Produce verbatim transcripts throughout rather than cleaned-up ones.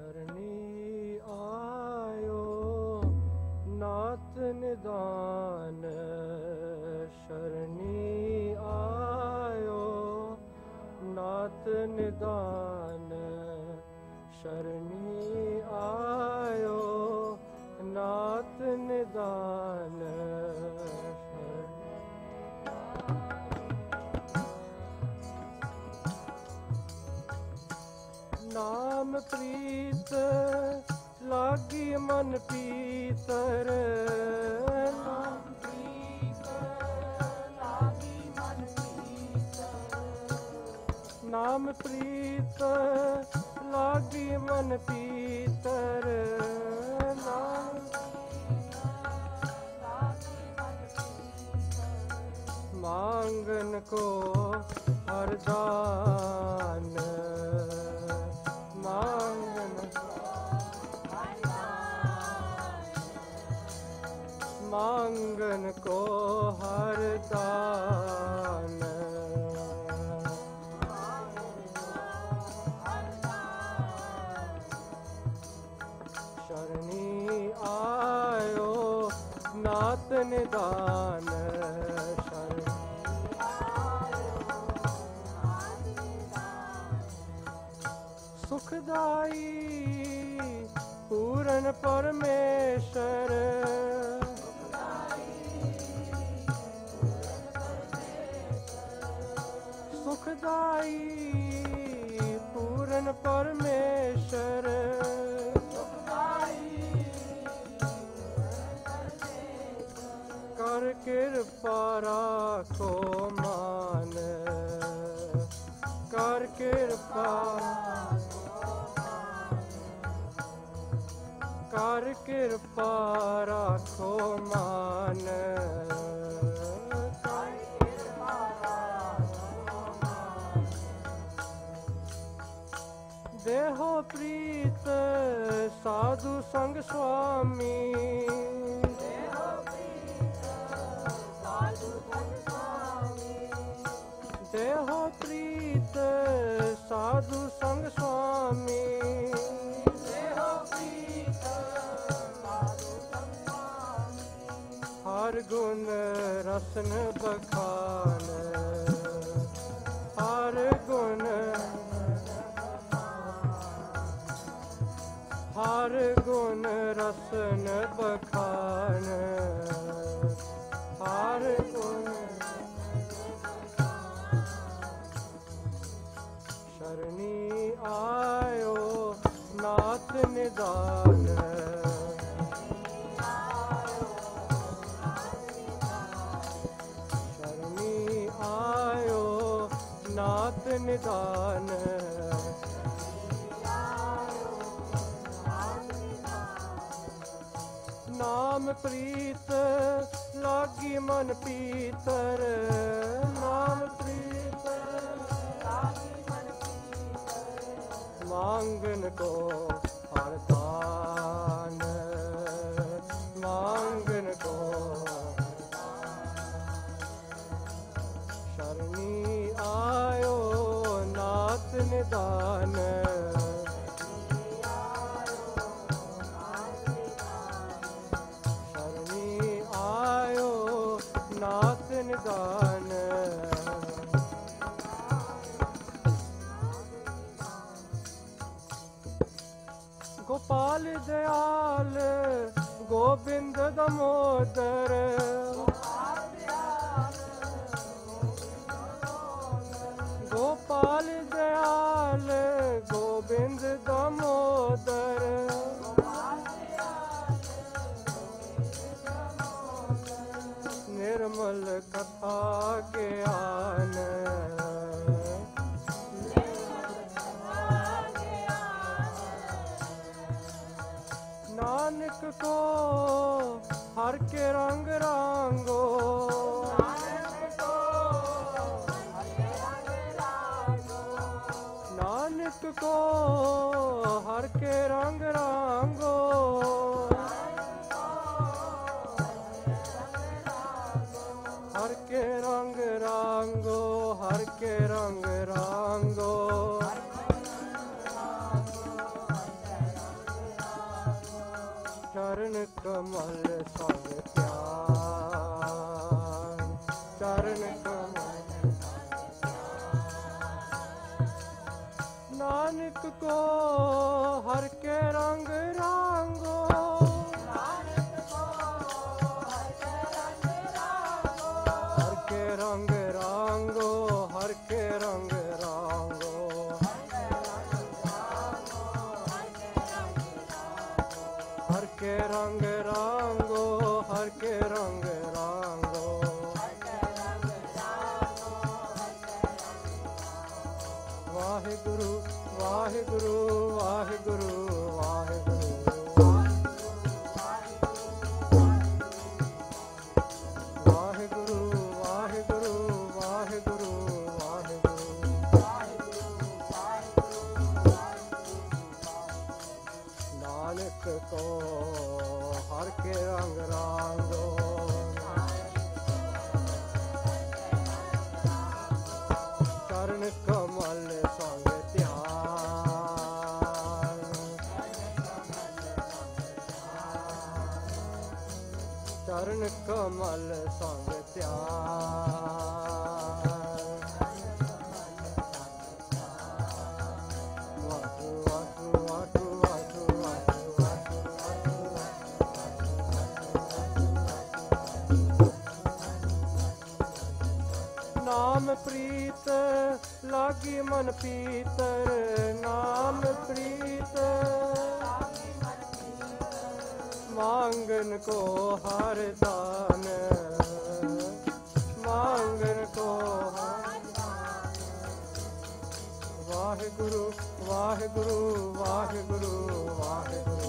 शरणी आयो नाथ निदान, शरणी आयो नाथ निदान, शरणी आयो नाथ निदान। नाम प्रीत लागी मन पीतर, नाम प्रीत लागी मन पीतर, नाम प्रीत लागी मन पीतर, नाम मांगन को हरदान, मांगन मांगन को हरदान। शरणी आयो नाथ निदान, सुखदाई पूरन परमेश्वर, सुखदाई पूरन परमेश्वर, कर कृपा राखो मान, कर कृपा कर कृपा राखो मान, देहो प्रीत साधु संग स्वामी, देहो प्रीत साधु संग स्वामी, देहो प्रीत साधु संग स्वामी, हर गुण रसन बखान, हर गुण हर गुण रसन बखान, हर गुण शरणी आयो नाथ निदान, नाथ निदान। नाम प्रीत लागी मन पीतर, नाम प्रीत लागी मन पीतर, मांगन को हरदान, मांगन को शरणी आयो नाथ निदान, शरणी आयो नाथ निदान। गोपाल दयाल गोविंद दामोदर, गोपाल दयाल गोविंद दामोदर, निर्मल कथा ज्ञान, नानक को हर के रंग रांगो, नानक को हर के रंग रांगो, हर के रंग रांगो, हर के रंग रांगो, चरण कमल नानक को हर के रंग रांगो नानक को हर के रंग रांगो हर के रंग रांगो हर के रंग रांगो हर के रंग रांगो हर के रंग रांगो वाहिगुरु वाहिगुरु वाहिगुरु वाहिगुरु वाहिगुरु वाहिगुरु वाहिगुरु नानक को हर के रंग रांगो चरण कमल संग ध्यान चरण कमल संग ध्यान वासु वासु वासु वासु नाम प्रीत लागी मन पीतर नाम प्रीत मांगन को हर दान मांगन को वाहिगुरु वाहिगुरु वाहिगुरु वाहिगुरु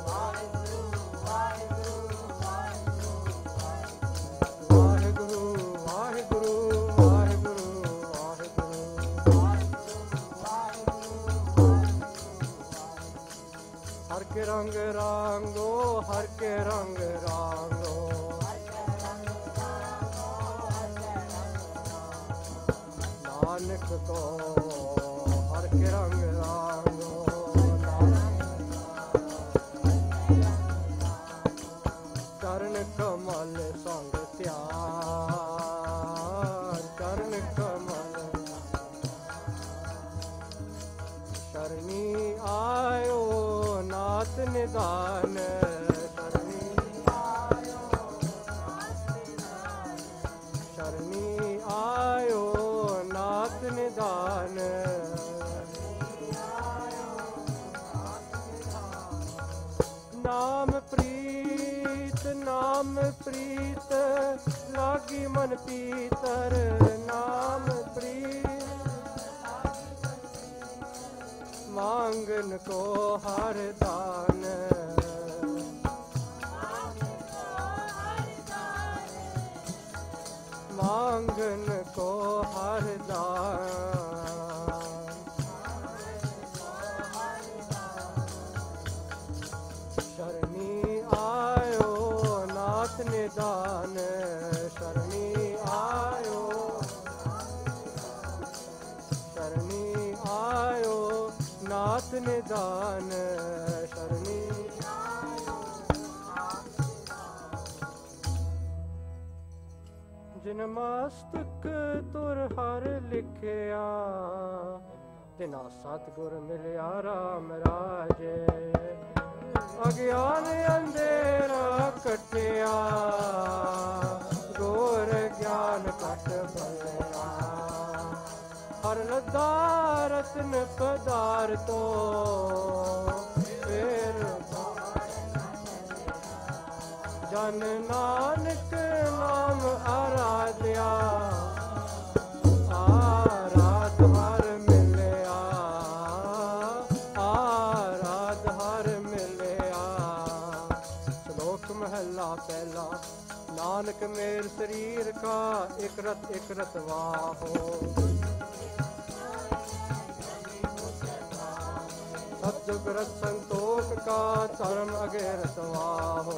वाहिगुरु वाहिगुरु हर के रंग रांगो हर के रंग रांगो नानक को हर के रंग रांगो चरण कमल संग ध्यान चरण कमल शरणी आयो नाथ निदान शरणी आयो शरणी आयो नाथ निदान नाम प्रीत नाम प्रीत लागी मन पीतर नाम प्रीत मांगन को हर दान मांगन को हर दान शरणी आयो नाथ निदान शरणी आयो शरणी आयो नाथ निदान शरणी जिन मस्तक तुर हर लिखिया तिना सतगुर मिलिया राम राजे अज्ञान अंधेरा कटिया गोर ज्ञान कट बलिया हर लद्दा रत्न पदार्थो फिर जन नानक नाम आराध्या आराध हर मिलिया आराध हर मिलिया श्लोक महला पहला नानक मेर शरीर का एक रत एक रत वाहो सतजुगरत संतोष का चरण अगेरत वाहो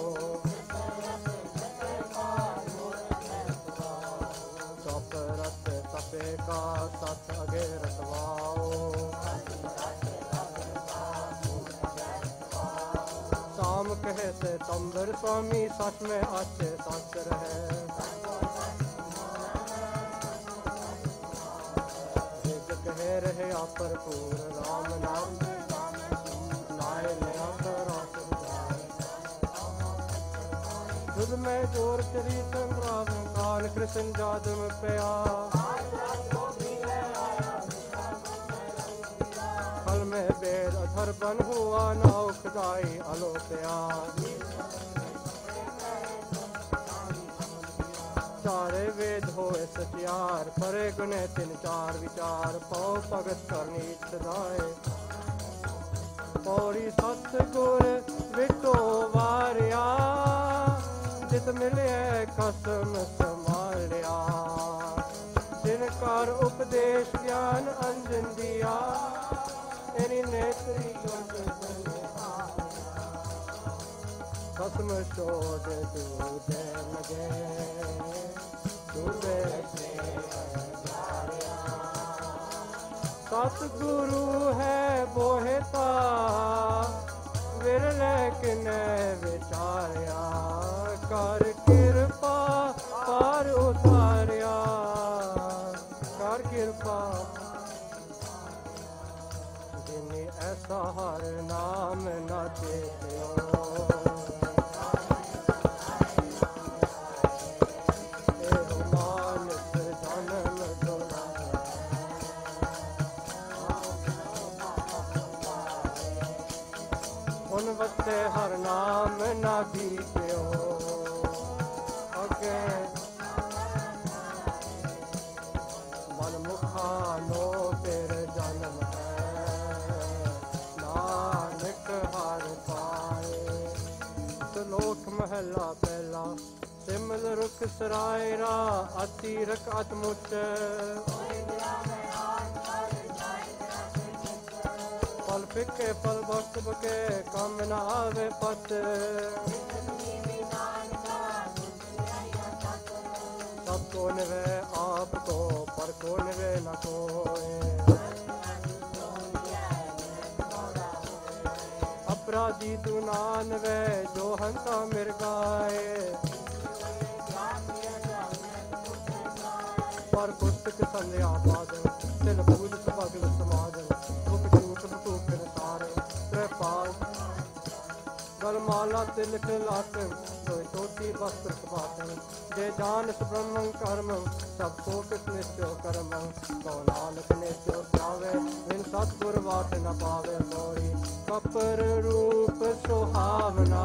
चौपरत तपे का सत अगेरत वाहो शाम कहे से तंबर स्वामी सच में अच्छे सच रहे भरपूर राम नाम नाय नया रस दुध में जोर चरी संग्राम कान कृष्ण जादम पया फल में वेद अधर बन हुआ नाव खुदाई अलोपया चारे वेद होए सचियार परे गुने तिन चार विचार पौ भगत करनी सदाए पौड़ी सत गुर विटो वारिया जित मिले कसम संभालिया जिनकार उपदेश ज्ञान अंजन दिया एनी नेत्री कसम शोध दूधे लगे दूधे सतगुरु है बोहेता विरले किने विचारिया कर कृपा पार उतारिया कर कृपा जिन्हें ऐसा हर नाम न चेतियो वत्ते हर नाम ना बीत्यो अगे मन मुखा नो तेरे जन्म है नानक हर पाए श्लोक महला पहला सिमल रुख सरायरा अति रक अतमुच फल फिके फल वक्त बके कम न आवे पत सबको निवे आपको पर को निवे न कोए अपराधी तू नान वे जो हंता मिर्गाए पर पुस्तक संध्या बादल तिल पूज पगल समाज गलमाला तिलक लाटन कोई टोटी वस्त्र कपाटन जे जान ब्रह्मं कर्म सब को किस निश्चय कर्म तो नानक निश्चय पावे बिन सतगुर वाट न पावे मोरी कपर रूप सुहावना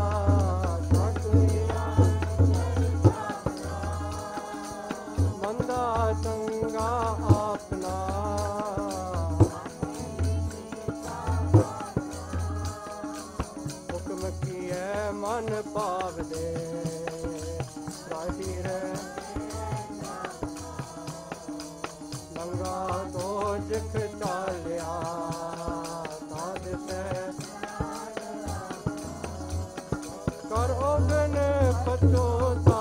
मंदा चंगा अपना मन पाव दे राही रे लंगा तो जिख चालिया ताज से कर ओगन पचोता